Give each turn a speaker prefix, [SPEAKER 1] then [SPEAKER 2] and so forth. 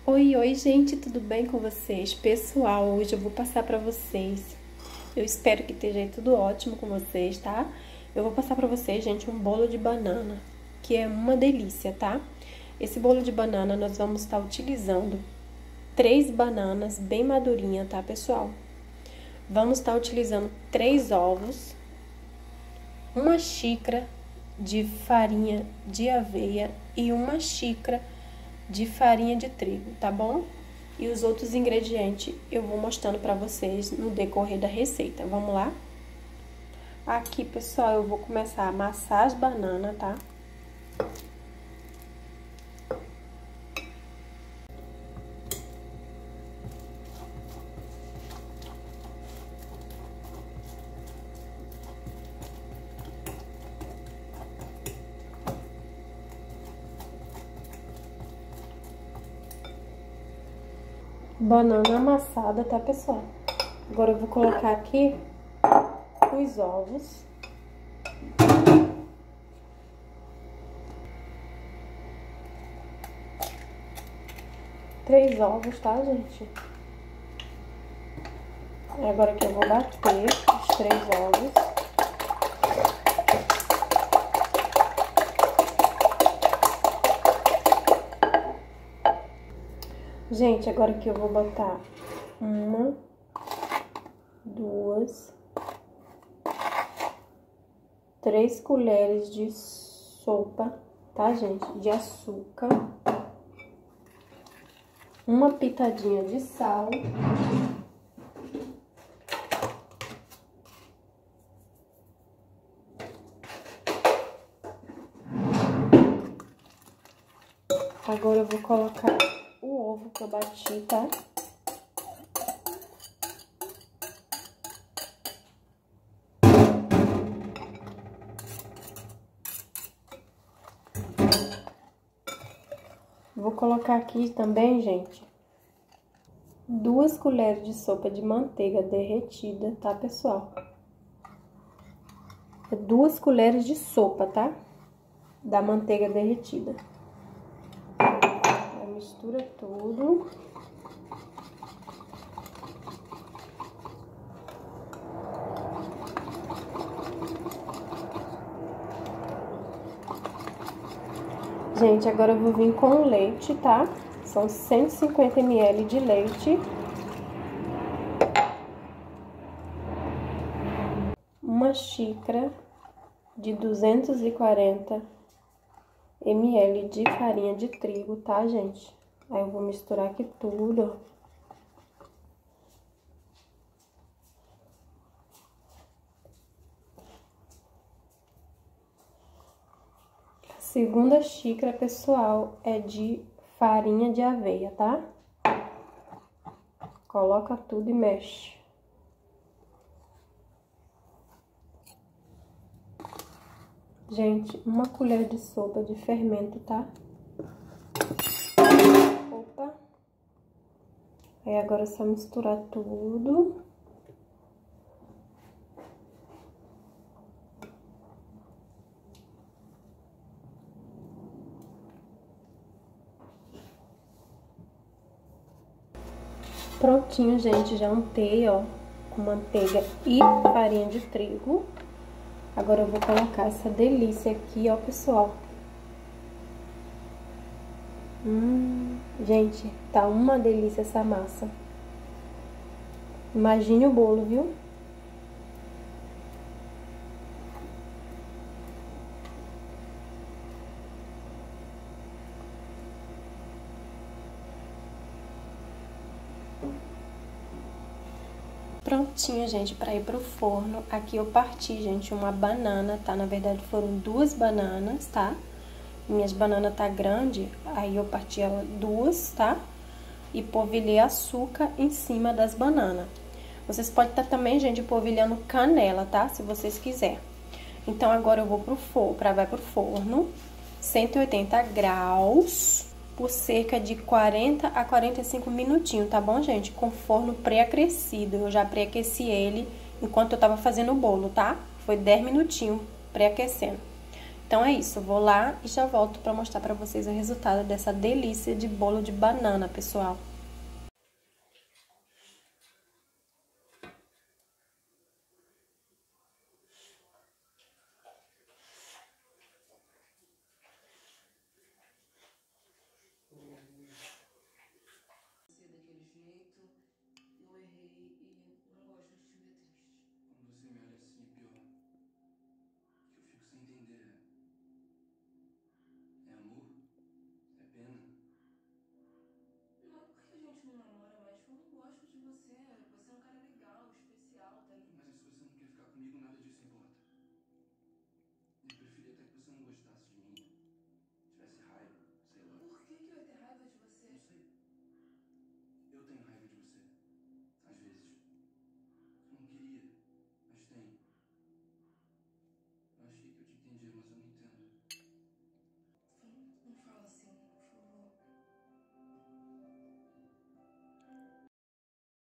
[SPEAKER 1] Oi, gente, tudo bem com vocês? Pessoal, hoje eu vou passar pra vocês. Eu espero que esteja tudo ótimo com vocês, tá? Eu vou passar pra vocês, gente, um bolo de banana, que é uma delícia, tá? Esse bolo de banana nós vamos estar utilizando 3 bananas bem madurinhas, tá, pessoal? Vamos estar utilizando 3 ovos, 1 xícara de farinha de aveia e 1 xícara de farinha de trigo, tá bom? E os outros ingredientes eu vou mostrando pra vocês no decorrer da receita. Vamos lá? Aqui, pessoal, eu vou começar a amassar as bananas, tá? Banana amassada, tá, pessoal? Agora eu vou colocar aqui os ovos. Três ovos, tá, gente? Agora que eu vou bater os 3 ovos. Gente, agora que eu vou botar 1, 2, 3 colheres de sopa, tá, gente? De açúcar. 1 pitadinha de sal. Agora eu vou colocar o ovo que eu bati, tá? Vou colocar aqui também, gente, 2 colheres de sopa de manteiga derretida, tá, pessoal? 2 colheres de sopa, tá? Da manteiga derretida. Mistura tudo. Gente, agora eu vou vir com o leite, tá? São 150 ml de leite. 1 xícara de 240 ml de farinha de trigo, tá, gente? Aí eu vou misturar aqui tudo, ó. A segunda xícara, pessoal, é de farinha de aveia, tá? Coloca tudo e mexe. Gente, 1 colher de sopa de fermento, tá? Opa! Aí agora é só misturar tudo. Prontinho, gente, já untei, ó, com manteiga e farinha de trigo. Agora eu vou colocar essa delícia aqui, ó, pessoal. Gente, tá uma delícia essa massa. Imagine o bolo, viu? Prontinho, gente, para ir pro forno. Aqui eu parti, gente, uma banana, tá? Na verdade, foram 2 bananas, tá? Minhas bananas tá grande, aí eu parti ela 2, tá? E polvilhei açúcar em cima das bananas. Vocês podem estar também, gente, polvilhando canela, tá? Se vocês quiserem. Então, agora eu vou vai pro forno, 180 graus, por cerca de 40 a 45 minutinhos, tá bom, gente? Com forno pré-aquecido. Eu já pré-aqueci ele enquanto eu tava fazendo o bolo, tá? Foi 10 minutinhos pré-aquecendo. Então é isso, eu vou lá e já volto pra mostrar pra vocês o resultado dessa delícia de bolo de banana, pessoal.